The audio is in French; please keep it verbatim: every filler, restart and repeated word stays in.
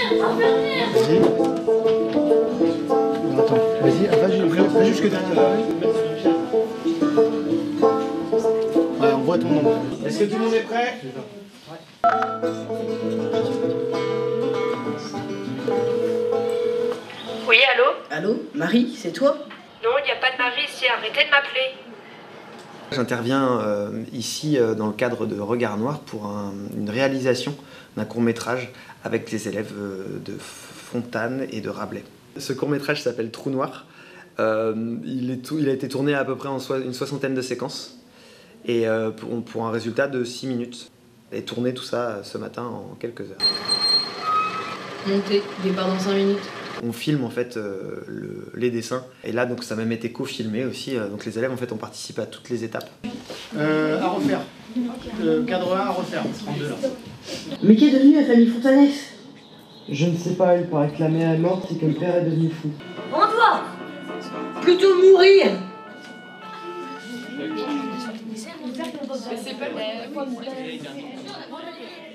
Vas-y. Attends, vas-y, va, va, va jusque derrière. Ouais, on voit ton nom. Est-ce que tout le monde est prêt? Oui, allô? Allô? Marie, c'est toi? Non, il n'y a pas de Marie ici, arrêtez de m'appeler. J'interviens euh, ici euh, dans le cadre de Regard Noir pour un, une réalisation d'un court-métrage avec les élèves euh, de Fontane et de Rabelais. Ce court-métrage s'appelle Trou Noir. Euh, il, est tout, il a été tourné à peu près en so une soixantaine de séquences et euh, pour, pour un résultat de six minutes. Et tourné tout ça ce matin en quelques heures. Montez, départ dans cinq minutes. On filme en fait euh, le, les dessins et là donc ça a même été co-filmé aussi, euh, donc les élèves en fait ont participé à toutes les étapes. Euh, à refaire. Euh, cadre un à refaire, trente-deux là. Mais qu'est devenue la famille Fontanès? Je ne sais pas, il paraît que la mère est morte et que le père est devenu fou. On doit plutôt mourir. Mais c'est pas le...